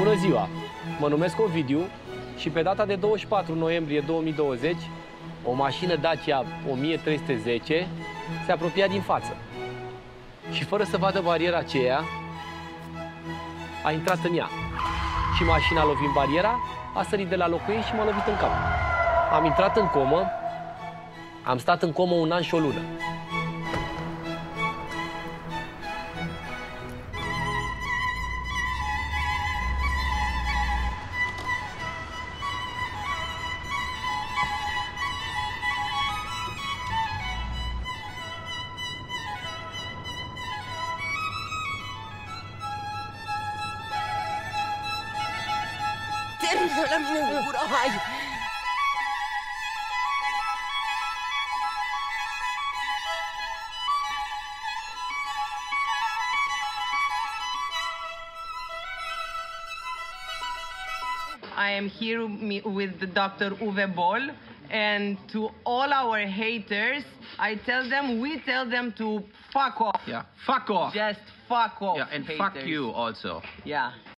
Bună ziua! Mă numesc Ovidiu și pe data de 24 noiembrie 2020, o mașină Dacia 1310 se apropia din față. Și fără să vadă bariera aceea, a intrat în ea. Și mașina, lovind bariera, a sărit de la locul ei și m-a lovit în cap. Am intrat în comă, am stat în comă 1 an și o lună. Termină la mine în gură, hai! I am here with the Dr. Uwe Boll, and to all our haters, we tell them to fuck off. Yeah, fuck off. Just fuck off. Yeah, and haters. fuck you also. Yeah.